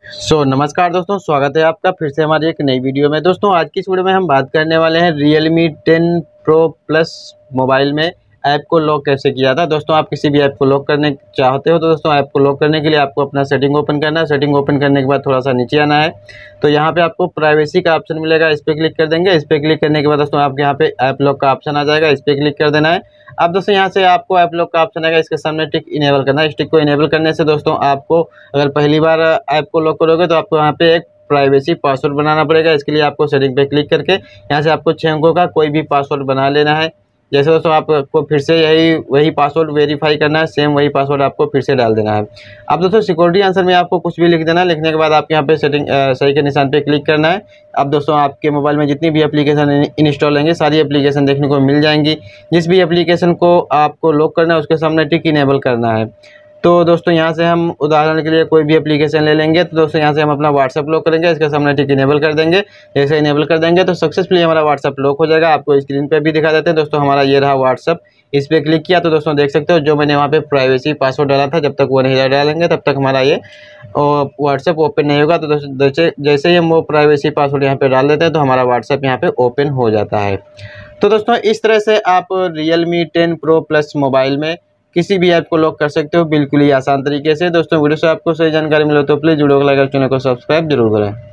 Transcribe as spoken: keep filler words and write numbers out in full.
सो so, नमस्कार दोस्तों, स्वागत है आपका फिर से हमारी एक नई वीडियो में। दोस्तों आज की इस वीडियो में हम बात करने वाले हैं Realme ten pro plus mobile में ऐप को लॉक कैसे किया था। दोस्तों आप किसी भी ऐप को लॉक करने चाहते हो तो दोस्तों ऐप को लॉक करने के लिए आपको अपना सेटिंग ओपन करना है। सेटिंग ओपन करने के बाद थोड़ा सा नीचे आना है तो यहाँ पे आपको प्राइवेसी का ऑप्शन मिलेगा, इस पर क्लिक कर देंगे। इस पर क्लिक करने के बाद दोस्तों आपके यहाँ पे ऐप लॉक का ऑप्शन आ जाएगा, इस पर क्लिक कर देना है। अब दोस्तों यहाँ से आपको ऐप लॉक का ऑप्शन आएगा, इसके सामने टिक इनेबल करना है। इस टिक को इनेबल करने से दोस्तों आपको अगर पहली बार ऐप को लॉक करोगे तो आपको यहाँ पे एक प्राइवेसी पासवर्ड बनाना पड़ेगा। इसके लिए आपको सेटिंग पे क्लिक करके यहाँ से आपको छः अंकों का कोई भी पासवर्ड बना लेना है। जैसे दोस्तों आपको फिर से यही वही पासवर्ड वेरीफाई करना है, सेम वही पासवर्ड आपको फिर से डाल देना है। अब दोस्तों सिक्योरिटी आंसर में आपको कुछ भी लिख देना है। लिखने के बाद आपके यहाँ पे सेटिंग सही के निशान पे क्लिक करना है। अब दोस्तों आपके मोबाइल में जितनी भी एप्लीकेशन इंस्टॉल होंगे सारी एप्लीकेशन देखने को मिल जाएंगी। जिस भी एप्लीकेशन को आपको लॉक करना है उसके सामने टिक इनेबल करना है। तो दोस्तों यहाँ से हम उदाहरण के लिए कोई भी एप्लीकेशन ले लेंगे तो दोस्तों यहाँ से हम अपना व्हाट्सअप लॉक करेंगे, इसके सामने टिक इनेबल कर देंगे। जैसे इनेबल कर देंगे तो सक्सेसफुली हमारा व्हाट्सअप लॉक हो जाएगा। आपको स्क्रीन पे भी दिखा देते हैं। दोस्तों हमारा ये रहा व्हाट्सअप, इस पर क्लिक किया तो दोस्तों देख सकते हो जो मैंने वहाँ पे प्राइवेसी पासवर्ड डाला था, जब तक वो नहीं डालेंगे तब तक हमारा ये व्हाट्सअप ओपन नहीं होगा। तो दोस्तों जैसे ही हम वो प्राइवेसी पासवर्ड यहाँ पे डाल देते हैं तो हमारा व्हाट्सअप यहाँ पे ओपन हो जाता है। तो दोस्तों इस तरह से आप Realme ten pro plus mobile में किसी भी ऐप को लॉक कर सकते हो बिल्कुल ही आसान तरीके से। दोस्तों वीडियो से आपको सही जानकारी मिले तो प्लीज़ वीडियो को लाइक और चैनल को सब्सक्राइब जरूर करें।